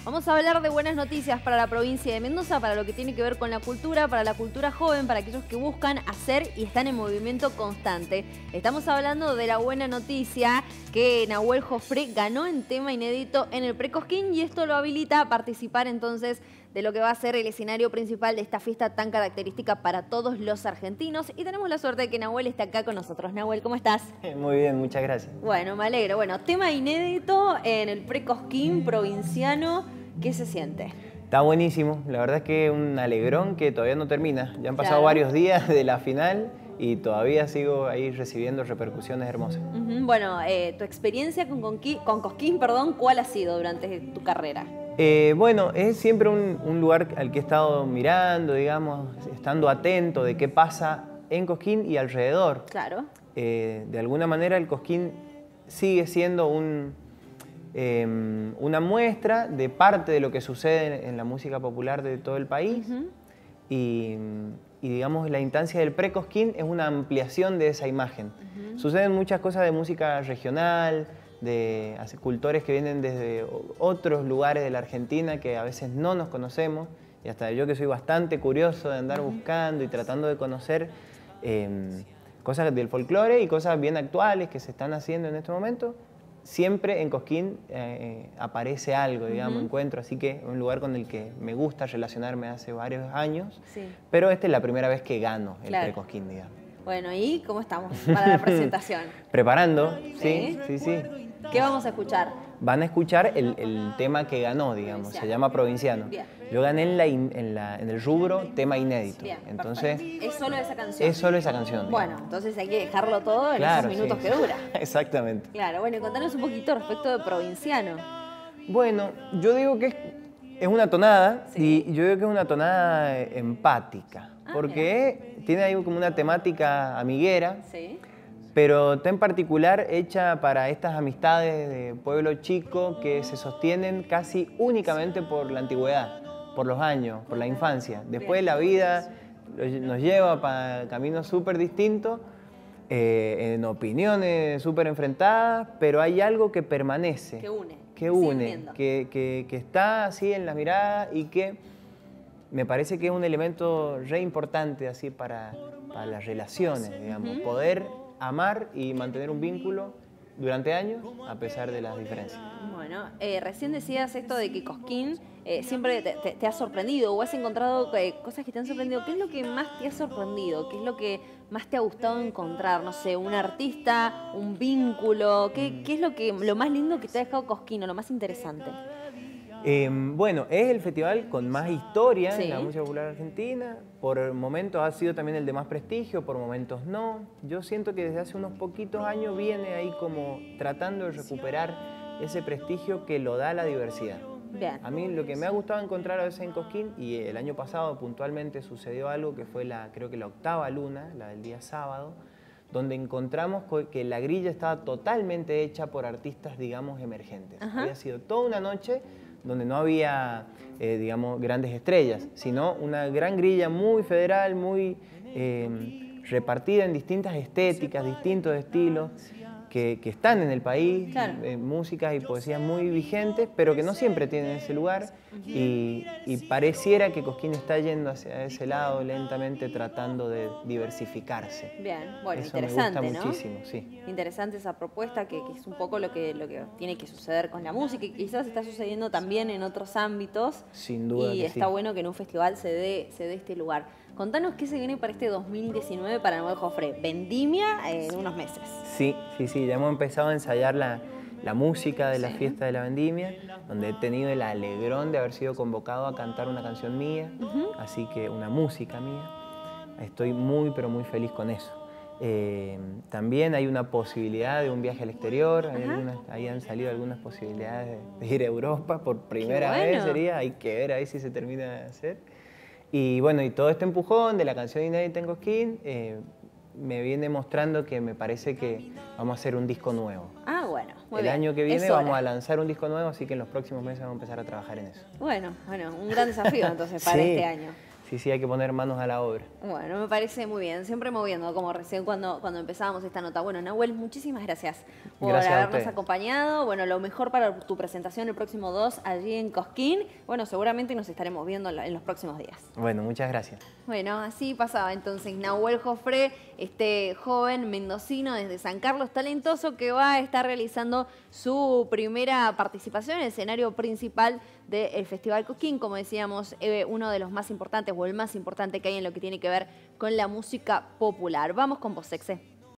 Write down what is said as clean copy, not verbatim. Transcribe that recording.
Vamos a hablar de buenas noticias para la provincia de Mendoza, para lo que tiene que ver con la cultura, para la cultura joven, para aquellos que buscan hacer y están en movimiento constante. Estamos hablando de la buena noticia que Nahuel Jofré ganó en tema inédito en el Pre-Cosquín y esto lo habilita a participar entonces de lo que va a ser el escenario principal de esta fiesta tan característica para todos los argentinos. Y tenemos la suerte de que Nahuel esté acá con nosotros. Nahuel, ¿cómo estás? Muy bien, muchas gracias. Bueno, me alegro. Bueno, tema inédito en el Pre-Cosquín provinciano. ¿Qué se siente? Está buenísimo. La verdad es que un alegrón que todavía no termina. Ya han pasado varios días de la final y todavía sigo ahí recibiendo repercusiones hermosas. Bueno, tu experiencia con Cosquín, ¿cuál ha sido durante tu carrera? Bueno, es siempre un lugar al que he estado mirando, digamos, estando atento de qué pasa en Cosquín y alrededor. Claro. De alguna manera el Cosquín sigue siendo una muestra de parte de lo que sucede en la música popular de todo el país. Y digamos, la instancia del Pre-Cosquín es una ampliación de esa imagen. Suceden muchas cosas de música regional, de cultores que vienen desde otros lugares de la Argentina que a veces no nos conocemos, y hasta yo que soy bastante curioso de andar buscando y tratando de conocer cosas del folclore y cosas bien actuales que se están haciendo en este momento. Siempre en Cosquín aparece algo, digamos, encuentro, así que es un lugar con el que me gusta relacionarme hace varios años, pero esta es la primera vez que gano el Pre-Cosquín, digamos. Bueno, ¿y cómo estamos para la presentación? Preparando, sí. ¿Qué vamos a escuchar? Van a escuchar el tema que ganó, digamos, se llama Provinciano. Bien. Yo gané en el rubro tema inédito. Bien, entonces, ¿es solo esa canción? Es solo esa canción. Bueno, entonces hay que dejarlo todo en esos minutos que dura. Exactamente. Claro, bueno, y contanos un poquito respecto de Provinciano. Bueno, yo digo que es una tonada, y yo digo que es una tonada empática, porque tiene ahí como una temática amiguera, pero está en particular hecha para estas amistades de pueblo chico que se sostienen casi únicamente por la antigüedad, por los años, por la infancia. Después la vida nos lleva para caminos súper distintos, en opiniones súper enfrentadas, pero hay algo que permanece. Que está así en la mirada y que me parece que es un elemento re importante así para las relaciones, digamos, poder amar y mantener un vínculo durante años a pesar de las diferencias. Bueno, recién decías esto de que Cosquín siempre te ha sorprendido o has encontrado cosas que te han sorprendido. ¿Qué es lo que más te ha sorprendido? ¿Qué es lo que más te ha gustado encontrar? No sé, un artista, un vínculo. ¿Qué es lo más lindo que te ha dejado Cosquín o lo más interesante? Bueno, es el festival con más historia en la música popular argentina. Por momentos ha sido también el de más prestigio, por momentos no. Yo siento que desde hace unos poquitos años viene ahí como tratando de recuperar ese prestigio que lo da la diversidad. Bien. A mí lo que me ha gustado encontrar a veces en Cosquín, y el año pasado puntualmente sucedió algo que fue creo que la octava luna, la del día sábado, donde encontramos que la grilla estaba totalmente hecha por artistas, digamos, emergentes. Había sido toda una noche donde no había, digamos, grandes estrellas, sino una gran grilla muy federal, muy repartida en distintas estéticas, distintos estilos, que están en el país, músicas y poesías muy vigentes, pero que no siempre tienen ese lugar, y pareciera que Cosquín está yendo hacia ese lado lentamente, tratando de diversificarse. Bien, bueno, eso interesante, me gusta muchísimo, sí. Interesante esa propuesta, que es un poco lo que tiene que suceder con la música, y quizás está sucediendo también en otros ámbitos. Sin duda. Y está bueno que en un festival se dé este lugar. Contanos qué se viene para este 2019 para Nahuel Jofré. Vendimia en unos meses. Sí, ya hemos empezado a ensayar la música de la fiesta de la Vendimia, donde he tenido el alegrón de haber sido convocado a cantar una canción mía, así que una música mía. Estoy muy, pero muy feliz con eso. También hay una posibilidad de un viaje al exterior, ahí han salido algunas posibilidades de ir a Europa por primera vez, hay que ver ahí si se termina de hacer. Y bueno, y todo este empujón de la canción inédita en Cosquín me viene mostrando que me parece que vamos a hacer un disco nuevo. Bueno, muy bien. El año que viene vamos a lanzar un disco nuevo, así que en los próximos meses vamos a empezar a trabajar en eso. Bueno, un gran desafío entonces para este año. sí, hay que poner manos a la obra. Bueno, me parece muy bien, siempre moviendo, como recién cuando empezábamos esta nota. Bueno, Nahuel, muchísimas gracias por habernos acompañado. Bueno, lo mejor para tu presentación el próximo 2 allí en Cosquín. Bueno, seguramente nos estaremos viendo en los próximos días. Bueno, muchas gracias. Bueno, así pasaba entonces Nahuel Jofré, este joven mendocino desde San Carlos, talentoso, que va a estar realizando su primera participación en el escenario principal del Festival Cosquín, como decíamos, uno de los más importantes o el más importante que hay en lo que tiene que ver con la música popular. Vamos con vos, Sexe.